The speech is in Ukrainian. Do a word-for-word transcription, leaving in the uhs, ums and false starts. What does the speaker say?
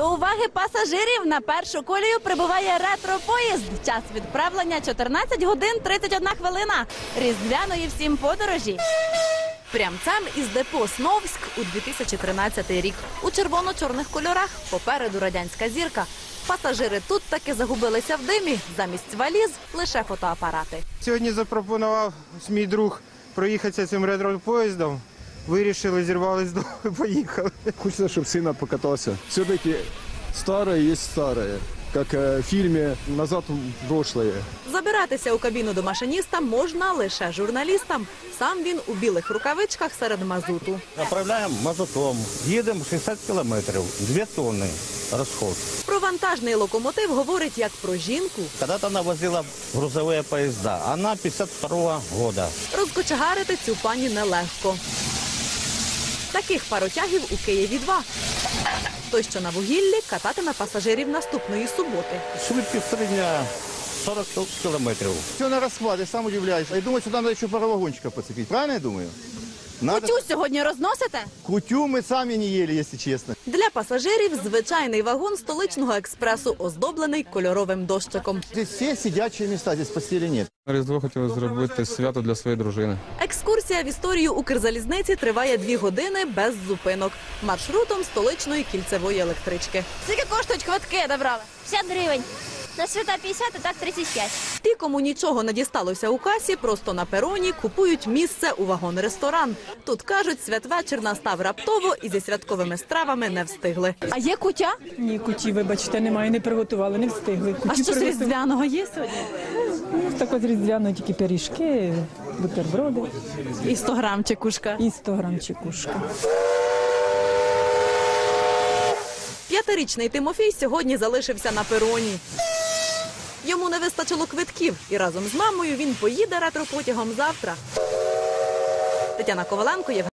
До уваги пасажирів на першу колію прибуває ретро-поїзд. Час відправлення чотирнадцять годин тридцять одна хвилина. Різдвяної всім подорожі. Прямцем із депо Сновськ у дві тисячі тринадцятий рік. У червоно-чорних кольорах попереду радянська зірка. Пасажири тут таки загубилися в димі. Замість валіз – лише фотоапарати. Сьогодні запропонував мій друг проїхатися цим ретро-поїздом. Вирішили, зірвались до і поїхали. Хочется, чтобы сына покатался. Все-таки старое есть старое, как в фильме «Назад в прошлое». Забиратися у кабіну до машиніста можна лише журналістам. Сам він у білих рукавичках серед мазуту. Заправляємо мазутом, їдемо шістдесят кілометрів, дві тонни розход. Про вантажний локомотив говорить як про жінку. Когда-то она возила грузовые поезда, она п'ятдесят второго года. Розкочегарити цю пані нелегко. Таких паротягів у Києві два. Той, що на вугіллі, кататиме пасажирів наступної суботи. Швидкість середня сорок кілометрів. Все на расхват, я сам удивляюсь. Я думаю, сюда надо еще пару вагончиков подцепить. Правильно я думаю? Надо... Кутю сьогодні розносите? Кутю мы сами не ели, если честно. Для пасажирів звичайний вагон столичного експресу, оздоблений кольоровим дощиком. Здесь все сидячие места, здесь постели нет. Різдво хотіли зробити свято для своєї дружини. Екскурсія в історію Укрзалізниці триває дві години без зупинок. Маршрутом столичної кільцевої електрички. Скільки коштують квитки, добрали? п'ятдесят гривень. На свята п'ятдесят, а так тридцять п'ять. Ті, кому нічого не дісталося у касі, просто на пероні купують місце у вагон-ресторан. Тут, кажуть, святвечір настав раптово і зі святковими стравами не встигли. А є кутя? Ні, куті, вибачте, немає, не приготували, не встигли. А що з різдвяного є сьогодні? Так от різдвяно тільки пиріжки, бутерброди І сто грам чекушка. і сто грам чекушка. П'ятирічний Тимофій сьогодні залишився на пероні. Йому не вистачило квитків, і разом з мамою він поїде ретропотягом завтра. Тетяна Коваленко, Євген